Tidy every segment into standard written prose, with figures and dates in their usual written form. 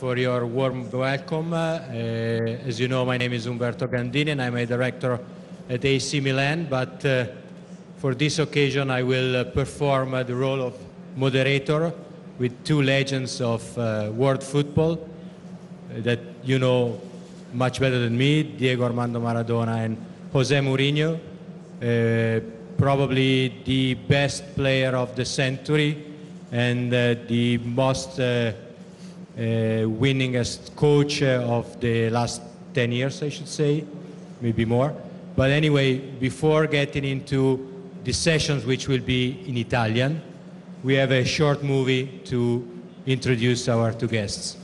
for your warm welcome. As you know, my name is Umberto Gandini and I'm a director at AC Milan, but for this occasion I will perform the role of moderator with two legends of world football that you know much better than me, Diego Armando Maradona and Jose Mourinho, probably the best player of the century and the most winningest coach of the last 10 years, I should say, maybe more. But anyway, before getting into the sessions, which will be in Italian, we have a short movie to introduce our two guests.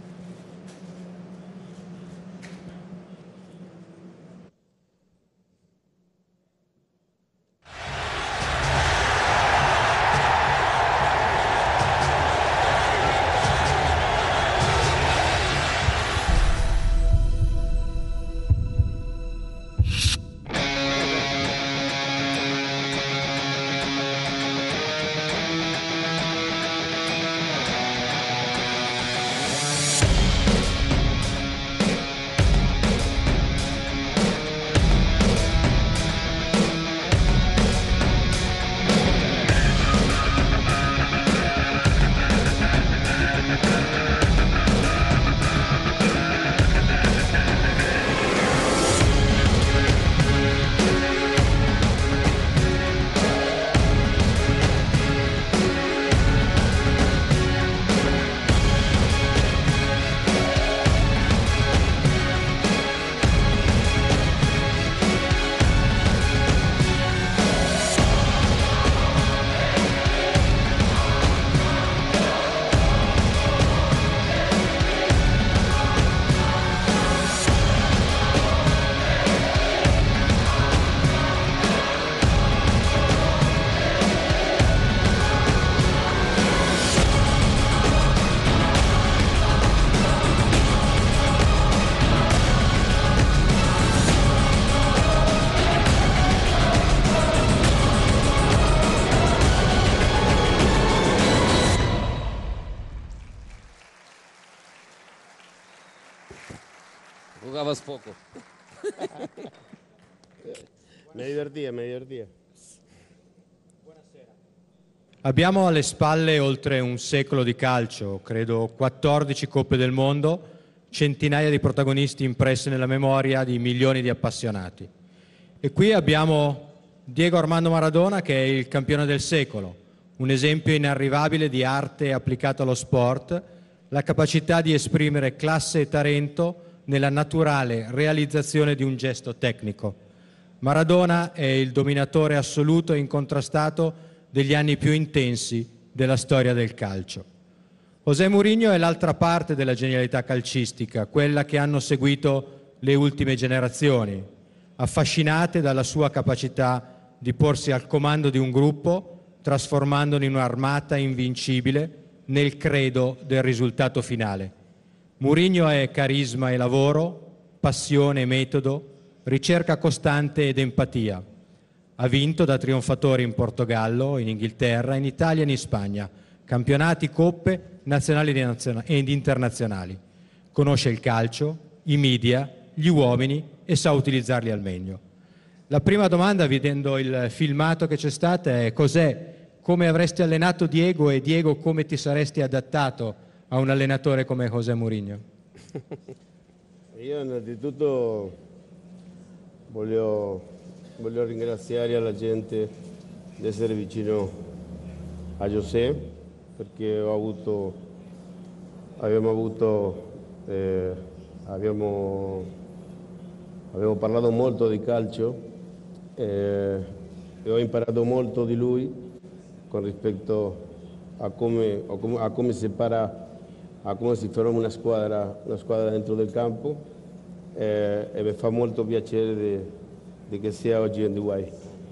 Jugabas poco. Me divertía. Abbiamo alle spalle oltre un secolo di calcio, credo 14 Coppe del Mondo, centinaia di protagonisti impressi nella memoria di milioni di appassionati. E qui abbiamo Diego Armando Maradona, che è il campione del secolo, un esempio inarrivabile di arte applicata allo sport, la capacità di esprimere classe e talento nella naturale realizzazione di un gesto tecnico. Maradona è il dominatore assoluto e incontrastato degli anni più intensi della storia del calcio. José Mourinho è l'altra parte della genialità calcistica, quella che hanno seguito le ultime generazioni, affascinate dalla sua capacità di porsi al comando di un gruppo, trasformandolo in un'armata invincibile nel credo del risultato finale. Mourinho è carisma e lavoro, passione e metodo, ricerca costante ed empatia. Ha vinto da trionfatore in Portogallo, in Inghilterra, in Italia e in Spagna, campionati, coppe, nazionali ed internazionali. Conosce il calcio, i media, gli uomini e sa utilizzarli al meglio. La prima domanda, vedendo il filmato che c'è stata, è come avresti allenato Diego e Diego come ti saresti adattato a un allenatore come José Mourinho? Io innanzitutto voglio ringraziare la gente di essere vicino a José, perché abbiamo parlato molto di calcio e ho imparato molto di lui con rispetto a come si forma una squadra dentro del campo e mi fa molto piacere di che sia oggi in Dubai.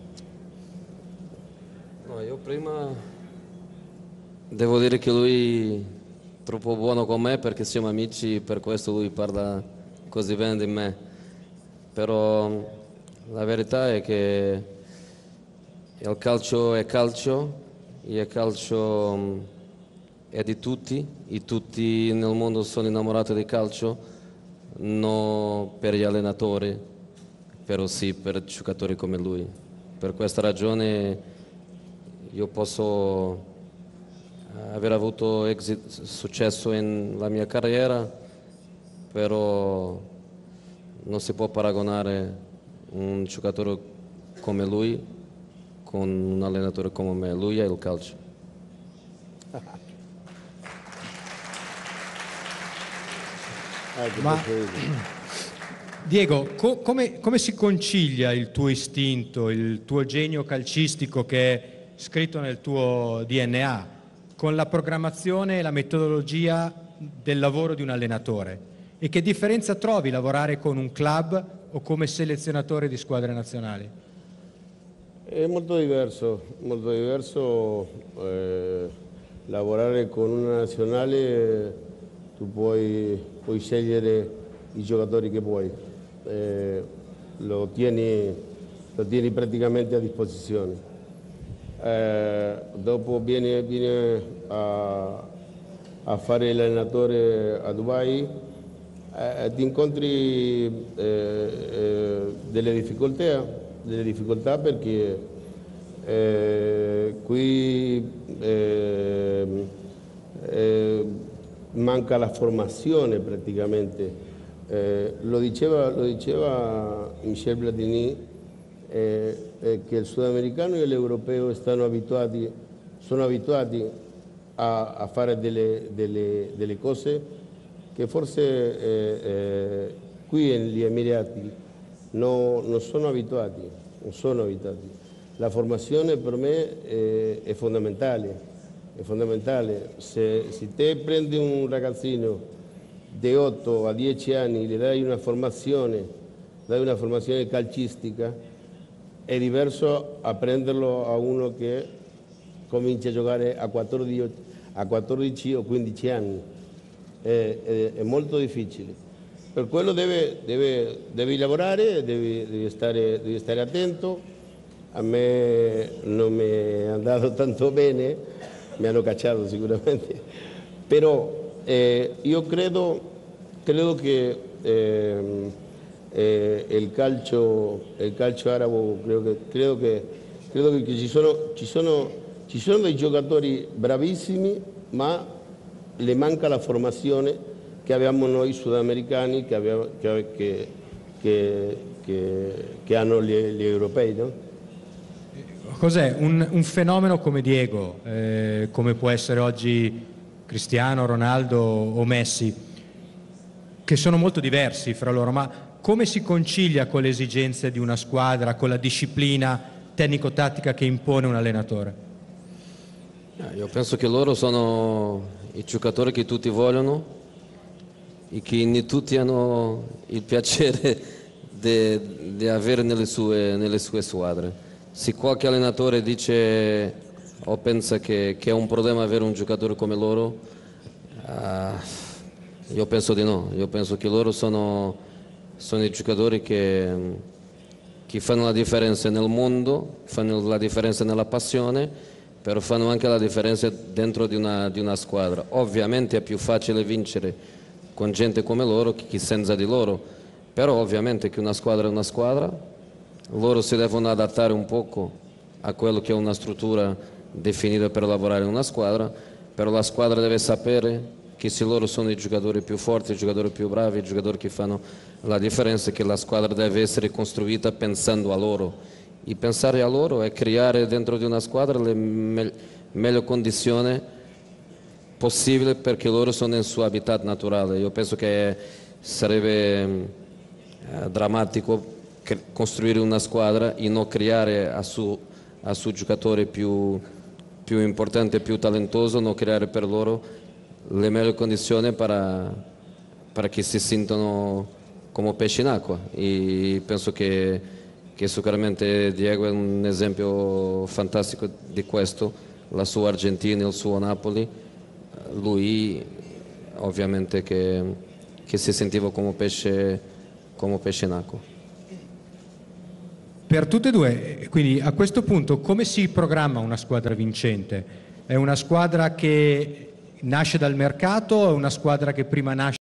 No, io prima devo dire che lui è troppo buono con me perché siamo amici, per questo lui parla così bene di me. Però la verità è che il calcio è calcio, e il calcio è di tutti, e tutti nel mondo sono innamorati del calcio, non per gli allenatori, però sì per giocatori come lui. Per questa ragione io posso aver avuto successo nella mia carriera, però non si può paragonare un giocatore come lui con un allenatore come me. Lui è il calcio. Ma Diego, come si concilia il tuo istinto, il tuo genio calcistico che è scritto nel tuo DNA con la programmazione e la metodologia del lavoro di un allenatore? E che differenza trovi lavorare con un club o come selezionatore di squadre nazionali? È molto diverso lavorare con una nazionale, tu puoi scegliere i giocatori che vuoi, lo tieni praticamente a disposizione. Dopo viene a fare l'allenatore a Dubai, ti incontri delle difficoltà perché qui manca la formazione praticamente. Lo diceva Michel Platini, che il sudamericano e l'europeo sono abituati a fare delle cose che forse qui negli Emirati non sono abituati. La formazione per me è fondamentale. Se te prendi un ragazzino di 8 a 10 anni, gli dai una formazione calcistica, è diverso a prenderlo a uno che comincia a giocare a 14 o 15 anni. È molto difficile. Per quello devi lavorare, devi stare attento. A me non mi è andato tanto bene, mi hanno cacciato sicuramente, però io credo che il calcio arabo, credo che ci sono dei giocatori bravissimi, ma le manca la formazione che abbiamo noi sudamericani, che hanno gli europei, no? Cos'è un fenomeno come Diego, come può essere oggi Cristiano, Ronaldo o Messi, che sono molto diversi fra loro, ma come si concilia con le esigenze di una squadra, con la disciplina tecnico-tattica che impone un allenatore? Io penso che loro sono i giocatori che tutti vogliono e che tutti hanno il piacere di avere nelle sue squadre. Se qualche allenatore dice o pensa che è un problema avere un giocatore come loro, io penso di no. Io penso che loro sono i giocatori che fanno la differenza nel mondo, fanno la differenza nella passione, però fanno anche la differenza dentro di una squadra. Ovviamente è più facile vincere con gente come loro che senza di loro, però ovviamente che una squadra è una squadra. Loro si devono adattare un poco a quello che è una struttura definita per lavorare in una squadra, però la squadra deve sapere che se loro sono i giocatori più forti, i giocatori più bravi, i giocatori che fanno la differenza, che la squadra deve essere costruita pensando a loro. E pensare a loro è creare dentro di una squadra le meglio condizioni possibili perché loro sono nel suo habitat naturale. Io penso che sarebbe drammatico costruire una squadra e non creare a suo giocatore più importante, più talentoso, non creare per loro le migliori condizioni per che si sintano come pesci in acqua. E penso che sicuramente Diego è un esempio fantastico di questo, la sua Argentina, il suo Napoli, lui ovviamente che si sentiva come pesce in acqua. Per tutte e due, quindi a questo punto come si programma una squadra vincente? È una squadra che nasce dal mercato, è una squadra che prima nasce